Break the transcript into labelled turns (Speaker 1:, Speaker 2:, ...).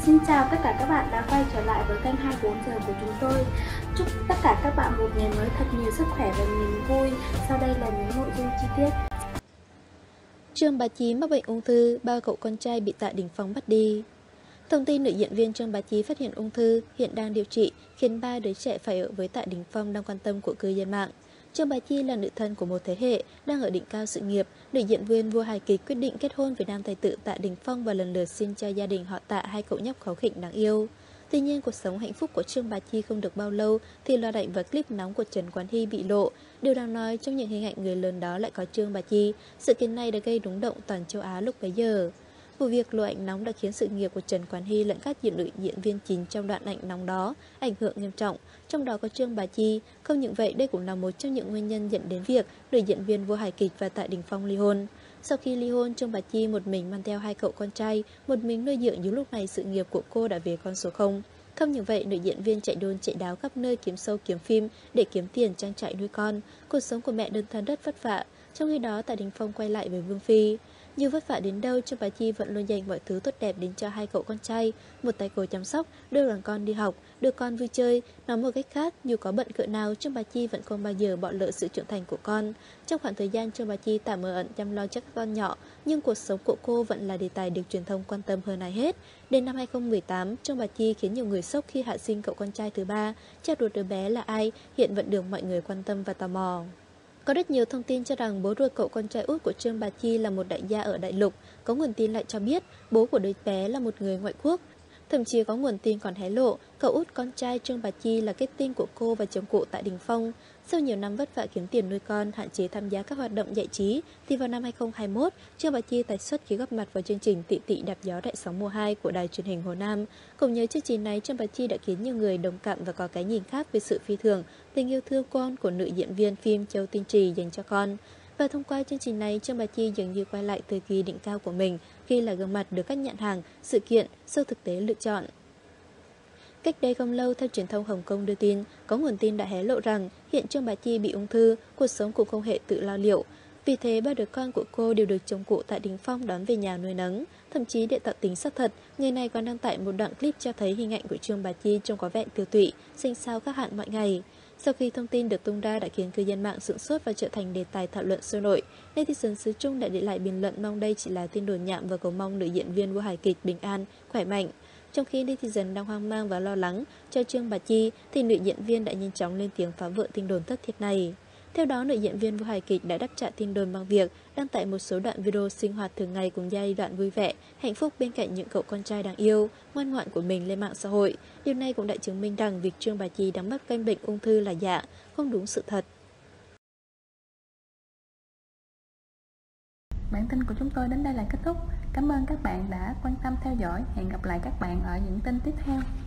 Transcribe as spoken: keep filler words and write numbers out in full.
Speaker 1: Xin chào tất cả các bạn đã quay trở lại với kênh hai mươi bốn giờ của chúng tôi. Chúc tất cả các bạn một ngày mới thật nhiều sức khỏe và niềm vui. Sau đây là những nội dung chi tiết.
Speaker 2: Trương Bá Chí mắc bệnh ung thư, ba cậu con trai bị Tạ Đình Phong bắt đi. Thông tin nữ diễn viên Trương Bá Chí phát hiện ung thư, hiện đang điều trị, khiến ba đứa trẻ phải ở với Tạ Đình Phong đang quan tâm của cư dân mạng. Trương Bá Chí là nữ thân của một thế hệ, đang ở đỉnh cao sự nghiệp. Nữ diễn viên vua hài kịch quyết định kết hôn với nam tài tử Tạ Đình Phong và lần lượt sinh cho gia đình họ Tạ hai cậu nhóc kháu khỉnh đáng yêu. Tuy nhiên, cuộc sống hạnh phúc của Trương Bá Chí không được bao lâu thì loạt ảnh và clip nóng của Trần Quán Hy bị lộ. Điều đáng nói, trong những hình ảnh người lớn đó lại có Trương Bá Chí. Sự kiện này đã gây rúng động toàn châu Á lúc bấy giờ. Vụ việc lộ ảnh nóng đã khiến sự nghiệp của Trần Quán Hy lẫn các diễn nữ diễn viên chính trong đoạn ảnh nóng đó ảnh hưởng nghiêm trọng, trong đó có Trương Bá Chí. Không những vậy, đây cũng là một trong những nguyên nhân dẫn đến việc nữ diễn viên vua hài kịch và Tạ Đình Phong ly hôn. Sau khi ly hôn, Trương Bá Chí một mình mang theo hai cậu con trai, một mình nuôi dưỡng, nhưng lúc này sự nghiệp của cô đã về con số không. Không những vậy, nữ diễn viên chạy đôn chạy đáo khắp nơi kiếm show kiếm phim để kiếm tiền trang trải nuôi con. Cuộc sống của mẹ đơn thân rất vất vả. Trong khi đó, Tạ Đình Phong quay lại với Vương Phi. Dù vất vả đến đâu, Trương Bá Chí vẫn luôn dành mọi thứ tốt đẹp đến cho hai cậu con trai, một tay cô chăm sóc, đưa đàn con đi học, đưa con vui chơi. Nói một cách khác, dù có bận cỡ nào, Trương Bá Chí vẫn không bao giờ bỏ lỡ sự trưởng thành của con. Trong khoảng thời gian Trương Bá Chí tạm ở ẩn chăm lo cho các con nhỏ, nhưng cuộc sống của cô vẫn là đề tài được truyền thông quan tâm hơn ai hết. Đến năm hai không một tám, Trương Bá Chí khiến nhiều người sốc khi hạ sinh cậu con trai thứ ba. Cha ruột đứa bé là ai hiện vẫn được mọi người quan tâm và tò mò. Có rất nhiều thông tin cho rằng bố ruột cậu con trai út của Trương Bá Chí là một đại gia ở đại lục. Có nguồn tin lại cho biết bố của đứa bé là một người ngoại quốc. Thậm chí có nguồn tin còn hé lộ cậu út con trai Trương Bá Chí là kết tinh của cô và chồng cụ Tạ Đình Phong. Sau nhiều năm vất vả kiếm tiền nuôi con, hạn chế tham gia các hoạt động giải trí, thì vào năm hai không hai mốt, Trương Bá Chí tái xuất khi góp mặt vào chương trình Tị Tị Đạp Gió Đại Sóng mùa hai của đài truyền hình Hồ Nam. Cùng nhớ chương trình này, Trương Bá Chí đã khiến nhiều người đồng cảm và có cái nhìn khác về sự phi thường, tình yêu thương con của nữ diễn viên phim Châu Tinh Trì dành cho con. Và thông qua chương trình này, Trương Bá Chí dường như quay lại thời kỳ đỉnh cao của mình, khi là gương mặt được các nhãn hàng, sự kiện, show thực tế lựa chọn. Cách đây không lâu, theo truyền thông Hồng Kông đưa tin, có nguồn tin đã hé lộ rằng hiện Trương Bá Chí bị ung thư, cuộc sống cũng không hề tự lo liệu. Vì thế, ba đứa con của cô đều được chồng cụ Tạ Đình Phong đón về nhà nuôi nấng. Thậm chí để tạo tính xác thật, người này còn đăng tải một đoạn clip cho thấy hình ảnh của Trương Bá Chí trông có vẻ tiêu tụy, xanh xao khác hẳn mọi ngày. Sau khi thông tin được tung ra đã khiến cư dân mạng sửng sốt và trở thành đề tài thảo luận sôi nổi, netizen xứ Trung đã để lại bình luận mong đây chỉ là tin đồn nhảm và cầu mong nữ diễn viên vua hài kịch bình an, khỏe mạnh. Trong khi netizen đang hoang mang và lo lắng cho Trương Bá Chí, thì nữ diễn viên đã nhanh chóng lên tiếng phá vỡ tin đồn thất thiệt này. Theo đó, nữ diễn viên vua hài kịch đã đáp trả tin đồn bằng việc đăng tải một số đoạn video sinh hoạt thường ngày cùng giai đoạn vui vẻ, hạnh phúc bên cạnh những cậu con trai đáng yêu, ngoan ngoãn của mình lên mạng xã hội. Điều này cũng đã chứng minh rằng việc Trương Bá Chí đang mắc căn bệnh ung thư là giả, không đúng sự thật.
Speaker 1: Bản tin của chúng tôi đến đây là kết thúc. Cảm ơn các bạn đã quan tâm theo dõi. Hẹn gặp lại các bạn ở những tin tiếp theo.